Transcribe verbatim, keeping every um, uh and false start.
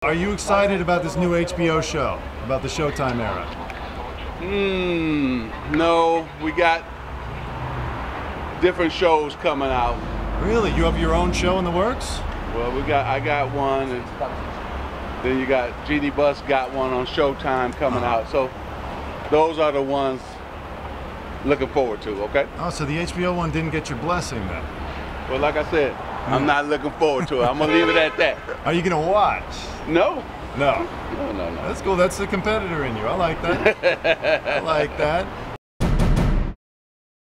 Are you excited about this new H B O show, about the Showtime era? Hmm, no, we got different shows coming out. Really? You have your own show in the works? Well, we got, I got one, and then you got Jeannie Buss got one on Showtime coming out. So those are the ones looking forward to, okay? Oh, so the H B O one didn't get your blessing then? Well, like I said, I'm not looking forward to it. I'm gonna leave it at that. Are you gonna watch? No. No. No, no, no. That's cool. That's the competitor in you. I like that. I like that.